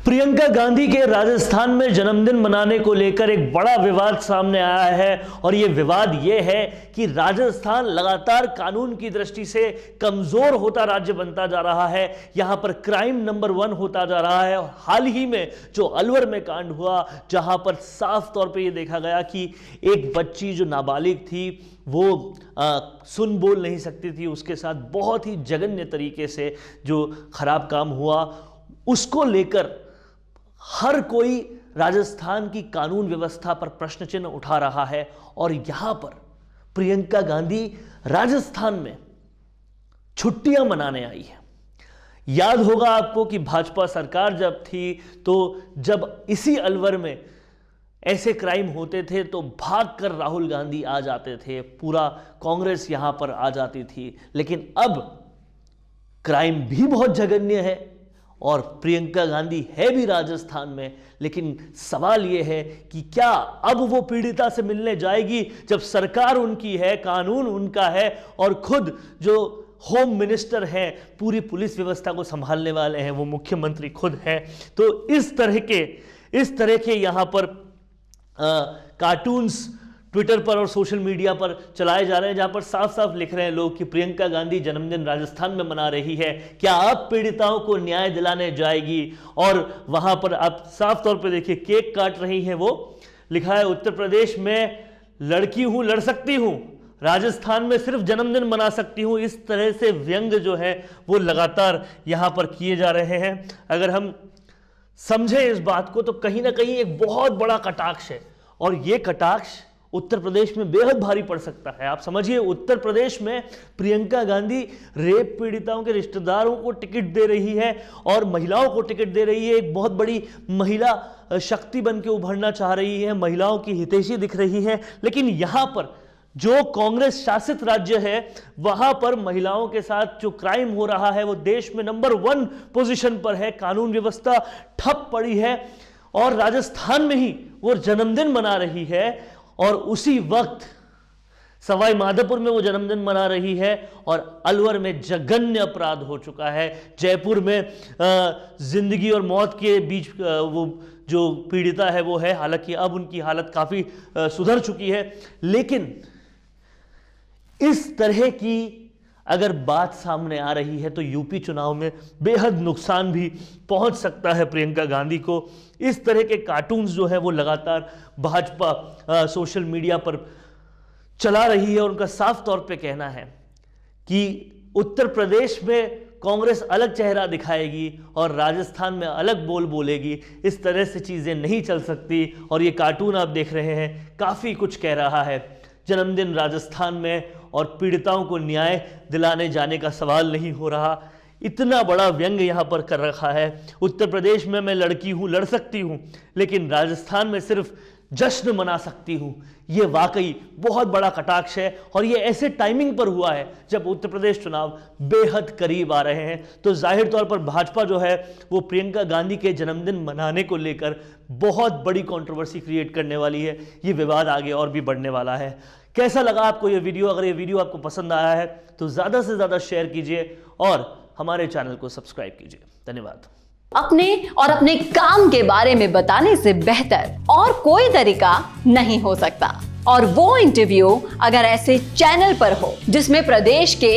प्रियंका गांधी के राजस्थान में जन्मदिन मनाने को लेकर एक बड़ा विवाद सामने आया है और यह विवाद यह है कि राजस्थान लगातार कानून की दृष्टि से कमजोर होता राज्य बनता जा रहा है। यहां पर क्राइम नंबर 1 होता जा रहा है। और हाल ही में जो अलवर में कांड हुआ, जहां पर साफ तौर पे यह देखा गया कि एक बच्ची जो नाबालिग थी वो सुन बोल नहीं सकती थी, उसके साथ बहुत ही जघन्य तरीके से जो खराब काम हुआ, उसको लेकर हर कोई राजस्थान की कानून व्यवस्था पर प्रश्न चिन्ह उठा रहा है। और यहां पर प्रियंका गांधी राजस्थान में छुट्टियां मनाने आई है। याद होगा आपको कि भाजपा सरकार जब थी तो जब इसी अलवर में ऐसे क्राइम होते थे तो भागकर राहुल गांधी आ जाते थे, पूरा कांग्रेस यहां पर आ जाती थी। लेकिन अब क्राइम भी बहुत जघन्य है और प्रियंका गांधी है भी राजस्थान में। लेकिन सवाल यह है कि क्या अब वो पीड़िता से मिलने जाएगी जब सरकार उनकी है, कानून उनका है और खुद जो होम मिनिस्टर हैं, पूरी पुलिस व्यवस्था को संभालने वाले हैं, वो मुख्यमंत्री खुद हैं। तो इस तरह के यहां पर कार्टून्स ट्विटर पर और सोशल मीडिया पर चलाए जा रहे हैं, जहां पर साफ साफ लिख रहे हैं लोग कि प्रियंका गांधी जन्मदिन राजस्थान में मना रही है, क्या अब पीड़िताओं को न्याय दिलाने जाएगी। और वहां पर आप साफ तौर पे देखिए केक काट रही हैं, वो लिखा है उत्तर प्रदेश में लड़की हूं, लड़ सकती हूं, राजस्थान में सिर्फ जन्मदिन मना सकती हूं। इस तरह से व्यंग जो है वो लगातार यहां पर किए जा रहे हैं। अगर हम समझें इस बात को तो कहीं ना कहीं एक बहुत बड़ा कटाक्ष है और यह कटाक्ष उत्तर प्रदेश में बेहद भारी पड़ सकता है। आप समझिए, उत्तर प्रदेश में प्रियंका गांधी रेप पीड़िताओं के रिश्तेदारों को टिकट दे रही है और महिलाओं को टिकट दे रही है, एक बहुत बड़ी महिला शक्ति बन के उभरना चाह रही है, महिलाओं की हितैषी दिख रही है। लेकिन यहां पर जो कांग्रेस शासित राज्य है वहां पर महिलाओं के साथ जो क्राइम हो रहा है वो देश में नंबर 1 पोजीशन पर है। कानून व्यवस्था ठप पड़ी है और राजस्थान में ही वो जन्मदिन मना रही है और उसी वक्त सवाई माधोपुर में वो जन्मदिन मना रही है और अलवर में जघन्य अपराध हो चुका है। जयपुर में जिंदगी और मौत के बीच वो जो पीड़िता है वो है, हालांकि अब उनकी हालत काफी सुधर चुकी है। लेकिन इस तरह की अगर बात सामने आ रही है तो यूपी चुनाव में बेहद नुकसान भी पहुंच सकता है प्रियंका गांधी को। इस तरह के कार्टून्स जो है वो लगातार भाजपा सोशल मीडिया पर चला रही है। उनका साफ तौर पे कहना है कि उत्तर प्रदेश में कांग्रेस अलग चेहरा दिखाएगी और राजस्थान में अलग बोल बोलेगी। इस तरह से चीजें नहीं चल सकती। और ये कार्टून आप देख रहे हैं काफी कुछ कह रहा है। जन्मदिन राजस्थान में और पीड़िताओं को न्याय दिलाने जाने का सवाल नहीं हो रहा। इतना बड़ा व्यंग यहां पर कर रखा है। उत्तर प्रदेश में मैं लड़की हूं, लड़ सकती हूं, लेकिन राजस्थान में सिर्फ जश्न मना सकती हूं। यह वाकई बहुत बड़ा कटाक्ष है और यह ऐसे टाइमिंग पर हुआ है जब उत्तर प्रदेश चुनाव बेहद करीब आ रहे हैं। तो जाहिर तौर पर भाजपा जो है वो प्रियंका गांधी के जन्मदिन मनाने को लेकर बहुत बड़ी कंट्रोवर्सी क्रिएट करने वाली है। ये विवाद आगे और भी बढ़ने वाला है। कैसा लगा आपको ये वीडियो? अगर ये वीडियो आपको पसंद आया है तो ज्यादा से ज्यादा शेयर कीजिए और हमारे चैनल को सब्सक्राइब कीजिए। धन्यवाद। अपने और अपने काम के बारे में बताने से बेहतर और कोई तरीका नहीं हो सकता। और वो इंटरव्यू अगर ऐसे चैनल पर हो जिसमें प्रदेश के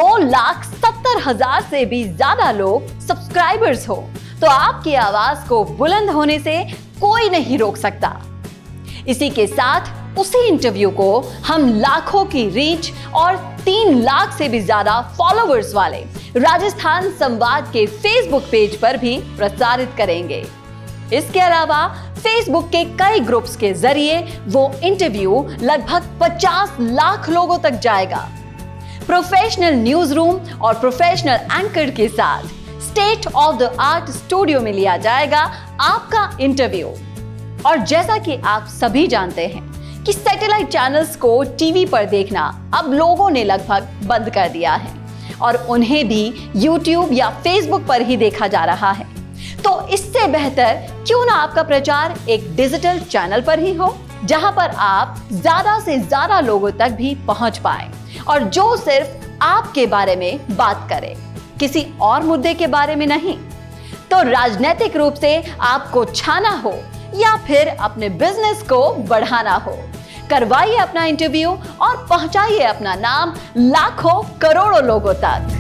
2,70,000 से भी ज्यादा लोग सब्सक्राइबर्स हो, तो आपकी आवाज को बुलंद होने से कोई नहीं रोक सकता। इसी के साथ उसी इंटरव्यू को हम लाखों की रीच और 3 लाख से भी ज्यादा फॉलोअर्स वाले राजस्थान संवाद के फेसबुक पेज पर भी प्रसारित करेंगे। इसके अलावा फेसबुक के कई ग्रुप्स के जरिए वो इंटरव्यू लगभग 50 लाख लोगों तक जाएगा। प्रोफेशनल न्यूज रूम और प्रोफेशनल एंकर के साथ state of the art studio में लिया जाएगा आपका इंटरव्यू। और जैसा कि आप सभी जानते हैं कि सैटेलाइट चैनल्स को टीवी पर देखना अब लोगों ने लगभग बंद कर दिया है और उन्हें भी YouTube या Facebook पर ही देखा जा रहा है। तो इससे बेहतर क्यों ना आपका प्रचार एक डिजिटल चैनल पर ही हो, जहां पर आप ज्यादा से ज्यादा लोगों तक भी पहुंच पाए और जो सिर्फ आपके बारे में बात करे, किसी और मुद्दे के बारे में नहीं। तो राजनीतिक रूप से आपको छाना हो या फिर अपने बिजनेस को बढ़ाना हो, करवाइए अपना इंटरव्यू और पहुंचाइए अपना नाम लाखों करोड़ों लोगों तक।